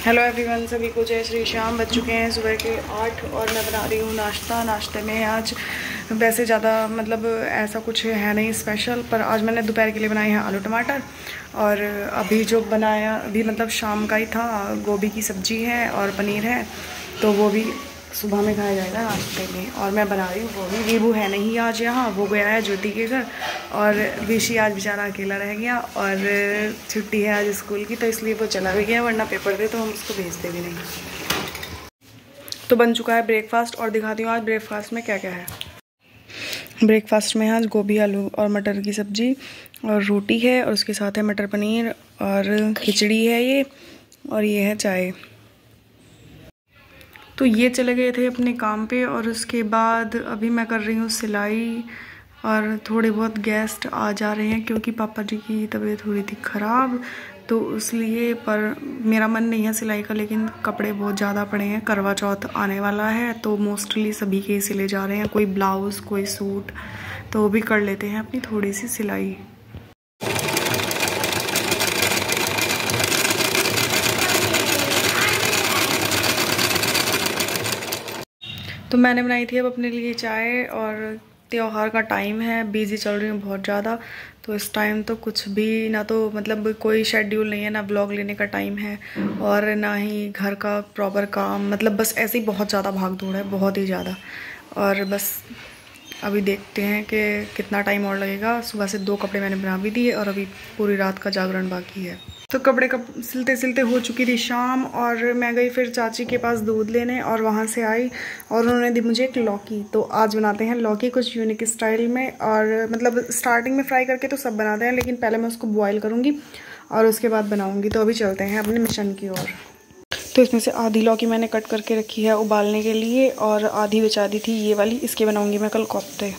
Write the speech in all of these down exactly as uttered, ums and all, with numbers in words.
Hello everyone, सभी को जय श्री श्याम। बज चुके हैं सुबह के आठ और मैं बना रही हूँ नाश्ता। नाश्ते में आज वैसे ज़्यादा मतलब ऐसा कुछ है नहीं स्पेशल, पर आज मैंने दोपहर के लिए बनाए हैं आलू टमाटर। और अभी जो बनाया अभी मतलब शाम का ही था, गोभी की सब्ज़ी है और पनीर है, तो वो भी सुबह में खाया जाएगा नाश्ते में। और मैं बना रही हूँ वो भी। वीबू है नहीं आज यहाँ, वो गया है ज्योति के घर, और विशी आज बेचारा अकेला रह गया और छुट्टी है आज स्कूल की, तो इसलिए वो चला भी गया, वरना पेपर थे तो हम उसको भेजते भी नहीं। तो बन चुका है ब्रेकफास्ट और दिखाती हूँ आज ब्रेकफास्ट में क्या क्या है। ब्रेकफास्ट में आज गोभी आलू और मटर की सब्ज़ी और रोटी है, और उसके साथ है मटर पनीर और खिचड़ी है ये, और ये है चाय। तो ये चले गए थे अपने काम पे, और उसके बाद अभी मैं कर रही हूँ सिलाई। और थोड़े बहुत गेस्ट आ जा रहे हैं क्योंकि पापा जी की तबीयत हो रही थी ख़राब, तो इसलिए। पर मेरा मन नहीं है सिलाई का, लेकिन कपड़े बहुत ज़्यादा पड़े हैं। करवा चौथ आने वाला है तो मोस्टली सभी के सिले जा रहे हैं, कोई ब्लाउज़ कोई सूट, तो वो भी कर लेते हैं अपनी थोड़ी सी सिलाई। तो मैंने बनाई थी अब अपने लिए चाय, और त्योहार का टाइम है, बिज़ी चल रही हूँ बहुत ज़्यादा, तो इस टाइम तो कुछ भी ना, तो मतलब कोई शेड्यूल नहीं है, ना ब्लॉग लेने का टाइम है और ना ही घर का प्रॉपर काम, मतलब बस ऐसे ही बहुत ज़्यादा भाग दौड़ है, बहुत ही ज़्यादा। और बस अभी देखते हैं कि कितना टाइम और लगेगा। सुबह से दो कपड़े मैंने बना भी दिए और अभी पूरी रात का जागरण बाकी है। तो कपड़े कप सिलते सिलते हो चुकी थी शाम, और मैं गई फिर चाची के पास दूध लेने, और वहाँ से आई और उन्होंने दी मुझे एक लौकी। तो आज बनाते हैं लौकी कुछ यूनिक स्टाइल में, और मतलब स्टार्टिंग में फ्राई करके तो सब बनाते हैं, लेकिन पहले मैं उसको बॉयल करूँगी और उसके बाद बनाऊँगी। तो अभी चलते हैं अपने मिशन की ओर। तो इसमें से आधी लौकी मैंने कट करके रखी है उबालने के लिए, और आधी बचा दी थी ये वाली, इसके बनाऊँगी मैं कल कोफ्ते।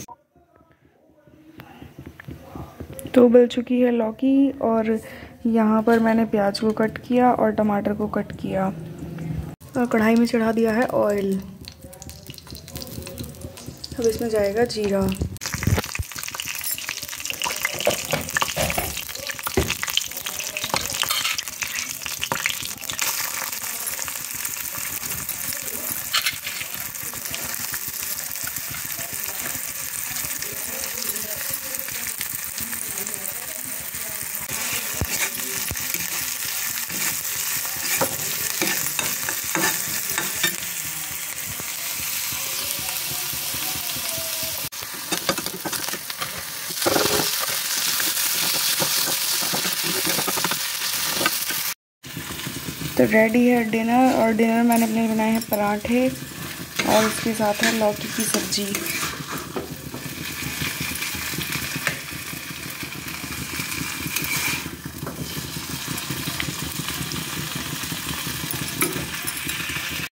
तो उबल चुकी है लौकी, और यहाँ पर मैंने प्याज को कट किया और टमाटर को कट किया, और कढ़ाई में चढ़ा दिया है ऑयल। अब इसमें जाएगा जीरा। तो रेडी है डिनर, और डिनर मैंने अपने बनाए हैं पराठे, और उसके साथ है लौकी की सब्जी।